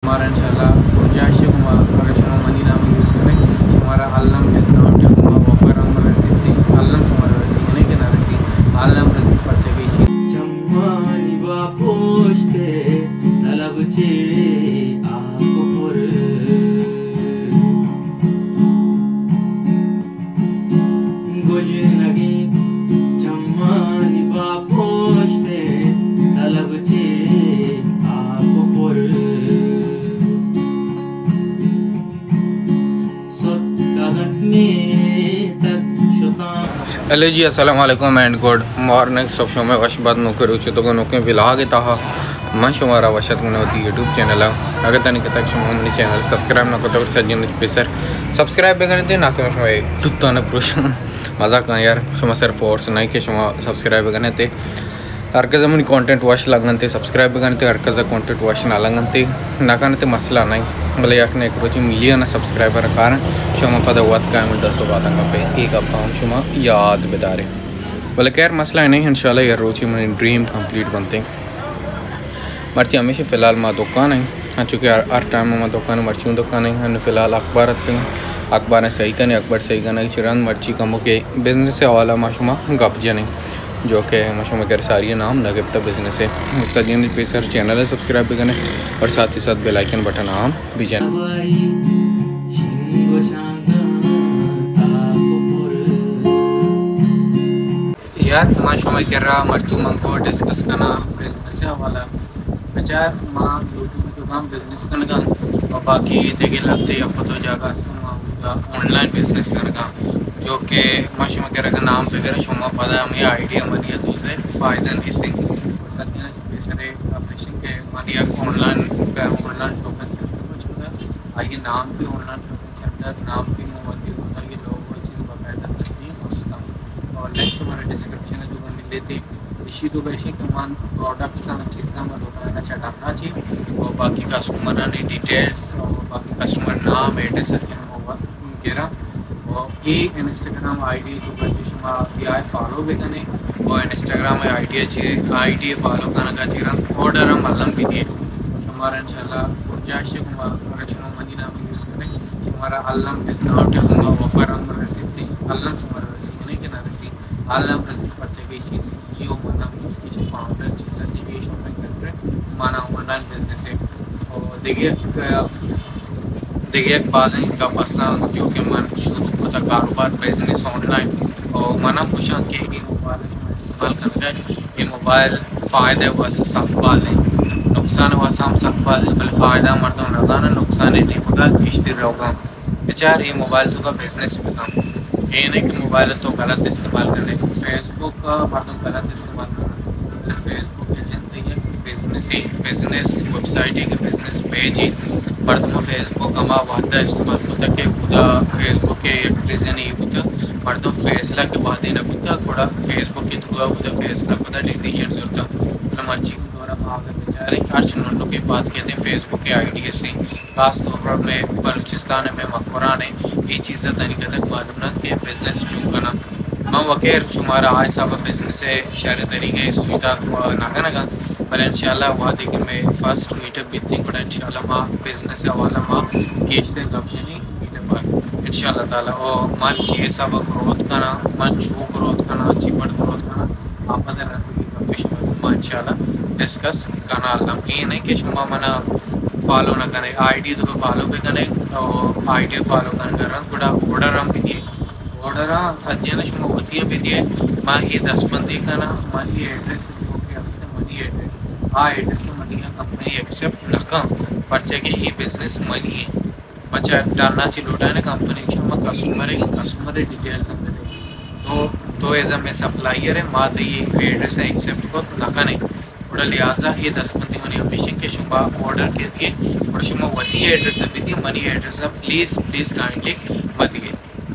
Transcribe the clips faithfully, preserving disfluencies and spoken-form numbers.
शुमारा इंशाल्लाह गुंजाइश है अगर शुमा मनी नाम यूज़ करें शुमारा आलम डिस्काउंट है ऑफर हम रसीद आलम शुमारा रसीद नहीं कि ना रसीद आलम रसीद पर जगह जम्मानी वा पोष्टे तलब चे आको पुर गुज नगी जम्मानी वा पोष्टे तलब चे आको पुर सुत्तगत में तक शुता। हेलो जी अस्सलाम वालेकुम एंड गुड मॉर्निंग सब शुमे वश बाद नुके रुचि तो नुके विला के ताहा मैं शुमारा वशत मुने होती यूट्यूब चैनल है अगर तनिक तक शुमा मुने चैनल सब्सक्राइब ना करते और सज्जन पेसर सब्सक्राइब भी करते ना तो शुमा टुत्ता ने पुरुष मजाक ना यार शुमा सिर्फ फोर्स नहीं कि शुमा सब्सक्राइब करने थे हर कज़ा मुनी कंटेंट वॉच लगनते सब्सक्राइब भी करते हर कज़ा कंटेंट वॉच ना लगनते ना करते मसला नहीं भले याकने एक रोज मिलियन सब्सक्राइबर कारण शुमा पता हुआ का मिल दसो बात पे एक अब हम शुमा याद बेदारे भले खैर मसला नहीं इंशाल्लाह यार रोज मेरे ड्रीम कंप्लीट बनते मर्ची हमेशा फ़िलहाल माँ दुकान है हाँ चूँकि हर टाइम में दुकान मर्ची दुकान है हाँ फ़िलहाल अखबार अखबार सही का नहीं अखबार सही का नहीं चिरान मर्ची कमो के बिजनेस से हवाला माशुमा गप जने जो कि माशुमा कर सारी नाम नगबता बिजनेस है उसका जिन पेसर चैनल है सब्सक्राइब भी करें और साथ ही साथ बेल आइकन बटन आम भी जाने। यार माशुमा कर रहा मर्ची मन को डिस्कस करना बिजनेस से हवाला बेचार माँ यूट्यूब में दुकान बिजनेस करने का और बाकी देखे लगते या तो जगह ऑनलाइन बिजनेस करने का जो कि माशुमा कर का नाम पे करे शुमा पता है हमें आइडिया मनिया तो से फ़ायदा नहीं से और सत्य पैसे ऑपरेशन के मनिया ऑनलाइन ऑनलाइन शॉपिंग सेंटर कुछ होता है आइए नाम भी ऑनलाइन शॉपिंग सेंटर नाम भी मोबाइल होता है ये लोग वो चीज़ बाकायदा सकती है मस्त और नेक्स्ट हमारे डिस्क्रिप्शन है जो बंद लेते इसी तो वैसे कि मान प्रोडक्ट्स चीज़ें मैं दोबारा चढ़ाना चाहिए और बाकी कस्टमर ने डिटेल्स और बाकी कस्टमर नाम एड्रेस गिरा और ये इंस्टाग्राम आईडी तो बच्चे शुमा आई फॉलो भी करने और इंस्टाग्राम में आईडी अच्छी आईडी फॉलो करने का चिरा ऑर्डर हम अल्लम भी दिए शुमारा इंशाल्लाह गुंजाइश है अगर शुमा मनी नाम यूज़ करें शुमारा अल्लम डिस्काउंट है ऑफर हम रसीद अल्लम शुमारा रसीद नहीं कि ना रसीद आलम रसीद पर जगह सीईओ माना इसकी फाउंडर संजीव शॉपिंग सेंटर माना ऑनलाइन बिजनेस है और देखिए देखिए एक बात है इनका पसना जो कि मन शुरू होता कारोबार बिजनेस ऑनलाइन और मना पूछा कि ये मोबाइल इस्तेमाल करता है ये मोबाइल फ़ायदे हुआ से सब बाज है नुकसान हुआ से हम सब बाज है बल्कि फ़ायदा मरता हूँ नजाना नुकसान नहीं होगा खींचते रहोगा बेचार ये मोबाइल तो का बिजनेस भी काम ये नहीं कि मोबाइल तो गलत इस्तेमाल करने फेसबुक का मर्दों गलत इस्तेमाल करना फेसबुक के ज़िंदगी बिजनेस ही बिजनेस वेबसाइट है कि बिजनेस पेज ही मर्दों फेसबुक हम वादा इस्तेमाल होता कि खुदा फेसबुक के एक रीज़न ही होता मर्दों फैसला के बाद ही ना होता थोड़ा फेसबुक के थ्रू होता फैसला होता डिसीजन होता मतलब मर्जी के द्वारा आगे बेचारे हर चुनों के बात कहते हैं फेसबुक के आइडिया से खास तौर पर में बलूचिस्तान में मकबरान है ये चीज़ें तरीके तक मालूम ना कि बिजनेस चूँ करना मैं वगैर शुमारा आय साहब बिजनेस है शहर तरीके सुविधा हुआ नागा नागा पर इंशाल्लाह हुआ थी कि मैं फर्स्ट मीटअप भी थी गुड़ा इंशाल्लाह माँ बिजनेस हवाला माँ केचते गपनी मीटअप पर इंशाल्लाह ताला और मन चाहिए सब ग्रोथ करना मन छू ग्रोथ करना अचीवमेंट ग्रोथ करना आप अगर माँ इंशाल्लाह डिस्कस करना अल्लाह ये नहीं कि शुमा मना फॉलो ना करें आईडी तो फॉलो भी करें और आईडी फॉलो करने कर रहा थोड़ा ऑर्डर हम भी दिए ऑर्डर सज्जन शुमा होती भी दिए माँ ये दस बंदी का ना मनी एड्रेस मनी एड्रेस हाँ एड्रेस तो मनी कंपनी एक्सेप्ट नका पर्चे के ये बिजनेस मनी है बच्चा डालना चाहिए लौटा है कंपनी शुमा कस्टमर है कस्टमर डिटेल तो तो एज मैं सप्लायर है माँ तो ये एड्रेस है एक्सेप्ट को नका नहीं थोड़ा लिहाजा ये दस बंदी मनी हमेशा के शुमा ऑर्डर के दिए और शुमा वती एड्रेस भी दिए मनी एड्रेस प्लीज़ प्लीज़ काइंडली मत दिए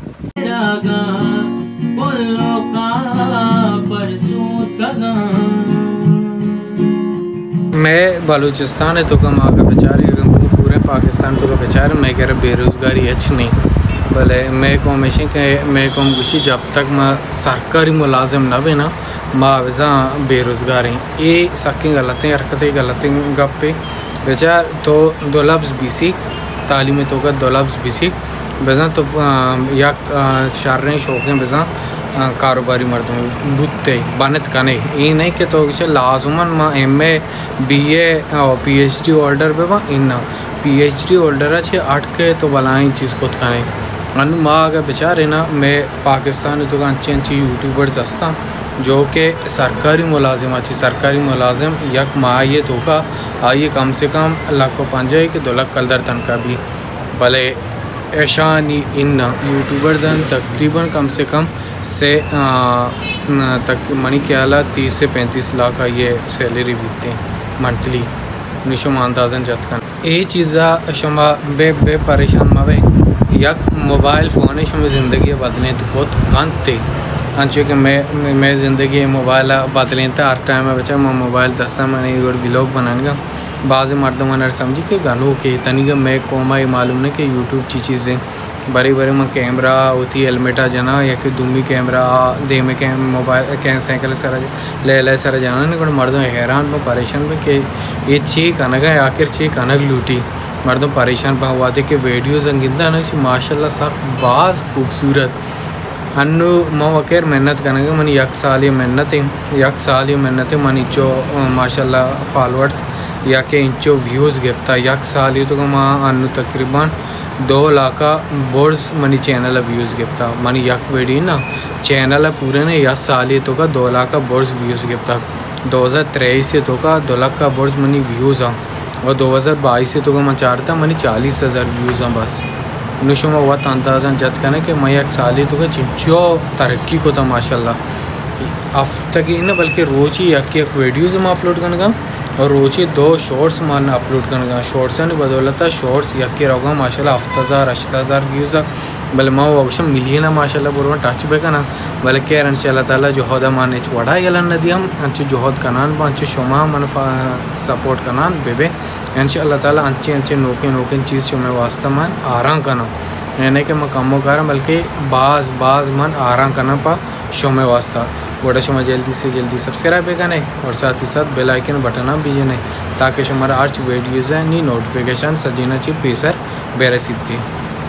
मैं बलूचिस्तान है तो कम आगे बेचारे पूरे पाकिस्तान तो का बेचारे मैं कह रहा बेरोज़गारी अच्छी नहीं भले मैं को हमेशा के मैं को गुशी जब तक मैं सरकारी मुलाजिम ना भी ना मावजा बेरोज़गारी ये साकी गलतें हरकतें गलतें गप्पे बेचार तो दो लफ्ज़ बिसिक तालीम तो का दो लफ्ज़ बिसिक बेजा तो या शारें शौक़ें बेजा कारोबारी मर्दों बुत्ते बनत कने ये नहीं कि तो इसे लाजुमन माँ M A B A P H D holder पे बा इन्ना पी एच डी होल्डर अच्छे आठ के तो बलाएं चीज़ को कने अनु माँ अगर बेचारे ना मैं पाकिस्तान तो अच्छे अच्छे यूट्यूबर्स हस्ता जो कि सरकारी मुलाजिम अच्छी सरकारी मुलाजिम यक माँ ये धोखा आइए कम से कम लाख को पंजाए कि दो लाख कलदर तनख्वाह भी भले ऐशानी इन यूट्यूबर्स तकरीबन कम से कम से आ, तक मनी के आला तीस से पैंतीस लाख का ये सैलरी बीतते हैं मंथली निशुम अंदाजन जतकन ये चीज़ा शुमा बे बे परेशान मावे यक मोबाइल फ़ोन शुमा ज़िंदगी बदलने तो बहुत कांते अंचो कि मैं मैं ज़िंदगी मोबाइल बदलें तो हर टाइम में बच्चा मैं मोबाइल दस्ता मैंने एक व्लॉग बनाने का बाज़ मर्दों मैंने समझी कि गानों के तनिक मैं कोमा ये मालूम नहीं कि यूट्यूब ची चीज़ें बड़ी बड़ी में कैमरा होती हेलमेटा जना या कि दुमी कैमरा दे में कैम मोबाइल कैं साइकिल सारा ले ले सारा जाना नहीं मर्दों हैरान पर परेशान पे कि ये छी कनक है आखिर छी कनक लूटी मर्दों परेशान पर हुआ थे कि वीडियोज़ अंगिंदा ना माशाल्लाह सब बाज़ खूबसूरत अनु माँ वकेर मेहनत करने मन यक साल ये मेहनत है यक साल ये मेहनत है मन इंचो माशाल्लाह फॉलोअर्स या के इंचो व्यूज़ गिफ्ता यक साल ये तो माँ अनु तकरीबन दो लाख बोर्ड्स मनी चैनल व्यूज़ गिफ्ता मन यक वीडियो ना चैनल पूरे ने यक साल ये तो का दो लाख बोर्ड्स व्यूज़ गिफ्ता दो हज़ार तेईस से तो का दो लाख का बोर्ड्स मनी व्यूज़ आ और दो हज़ार बाईस से तो का मैं चाहता मनी चालीस हज़ार व्यूज़ आ बस नुशुमा हुआ अंदाज़न जत करने के मैं एक साल तो का जो तरक्की को था माशाल्लाह अब तक ही ना बल्कि रोज़ ही एक एक वीडियोज़ में अपलोड करने का और रोज़ ही दो शॉर्ट्स मान अपलोड करने का शॉर्ट्स ने बदौलत शॉर्ट्स यक रहोगा माशाल्लाह हफ्ता हज़ार अश्ता हज़ार व्यूज़ बल माँ अवश्य मिलिए ना माशाल्लाह बोल टच बेका ना बल्कि इंशाल्लाह ताला जोहद माने वड़ा गलन नदी हम अंचु जोहद कनान अंचु शुमा मन सपोर्ट कनान बेबे इंशाल्लाह ताला अंचे अंचे नोके नोके चीज़ शुमे वास्ता मन आराम करना यानी कि मैं कमो कर बल्कि बाज बाज मन आराम करना पा शुमे वास्ता बड़ा शुमा जल्दी से जल्दी सब्सक्राइब करना और साथ ही साथ बेल आइकन बटन भी जने ताकि शुमारा आर्च वीडियोज़ है नी नोटिफिकेशन सजीना ची पेसर बेरे सिद्धि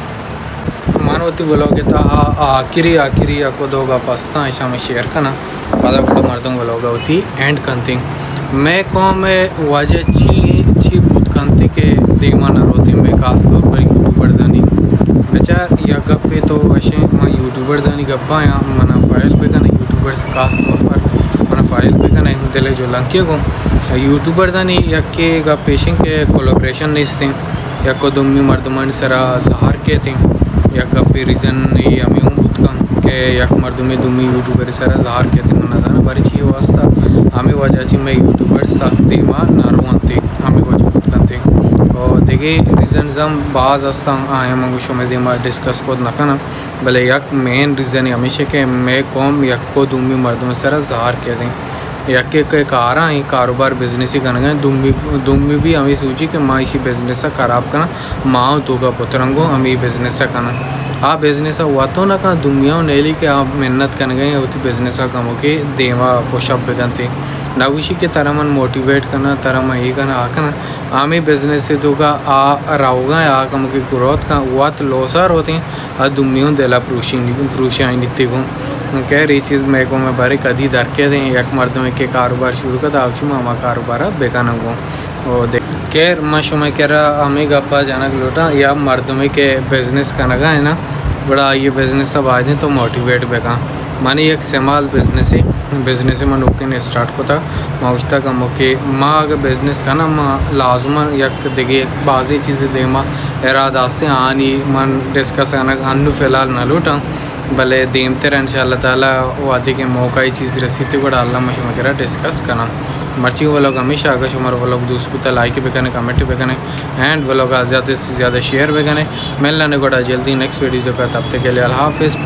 मानवती व्लॉग था आखिरी आखिरी आपको दोगा पास्ता ऐसा में शेयर करना पता बड़ा मर्दों व्लॉग होती एंड कंतिंग मैं कौन में वजह छी छी बुत कंते के देमान रोती मैं खास तौर पर यूट्यूबर जानी बेचार या गप्पे तो ऐसे मैं यूट्यूबर जानी गप्पा या मना फाइल पे का नहीं यूट्यूबर्स खास तौर पर मना फाइल पे का नहीं दिले जो लंके को यूट्यूबर जानी या के का पेशिंग के कोलैबोरेशन नहीं थे या को दुम्मी मर्दमान सरा सहार के थे या पे रीज़न नहीं हमें हूँ बुत कम के यक मर्दुमे दुमी यूट्यूबर सरा जहार के थे मना जाना बड़ी चीज़ वास्ता हमें वजह ची मैं यूट्यूबर सख्ती माँ नारोते हमें वजह बुत करते और देखे रीज़न हम बाज अस्ता आए मंगू शो में दिमाग डिस्कस को नखना भले यक मेन रीज़न हमेशा के मैं कौम यक को दुमी मर्दुमे सरा जहार के थे यक के कारा ही कारोबार बिजनेस ही करना दुम्बी दुम्बी भी हमें सोची कि माँ इसी बिजनेस खराब करना माँ तो का पुत्रंगो हमें बिजनेस करना आ बिजनेस हुआ तो ना कहाँ दुनिया नेली के आप मेहनत करने गए होती बिजनेस का कम के देवा पुशअप बेगनते नागुशी के तरह मन मोटिवेट करना तरह मैं ये करना आ करना आमी बिजनेस से तो का आ रहोगा आ कम की ग्रोथ का हुआ तो लोसार होते हैं आ दुनिया दिला प्रूशी प्रूशी आई नित्य को कह रही चीज़ मैं को मैं बारे कदी दर के थे एक मर्द में के कारोबार शुरू करता आवशी में हमारा कारोबार बेकाना को और देख कैर मैं शुमे कह रहा हमें गप्पा जाना लोटा या मर्द में के बिजनेस का नगा है ना बड़ा ये बिजनेस सब आ जाए तो मोटिवेट बेका माने एक समाल बिजनेस है बिजनेस में ओके ने स्टार्ट को था माउस्ता का मौके माँ अगर बिजनेस का ना माँ लाजुमा यक देखे बाज़ी चीज़ें दे माँ इरादास्ते आनी मन डिस्कस करना अनु फिलहाल ना लूटा भले देमते रह इंशाल्लाह ताला वादे के मौका ही चीज़ रसीते को डालना मश वगैरह डिस्कस करना मर्ची वो लोग हमेशा आगे शुमार वो लोग दोस्तों तक लाइक भी करने कमेंट भी करने एंड वो लोग ज़्यादा से ज़्यादा शेयर भी करने मिलना ने गोड़ा जल्दी नेक्स्ट वीडियो का तब तक के लिए अल्लाह हाफिज़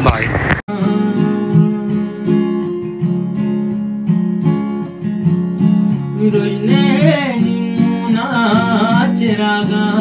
बाय।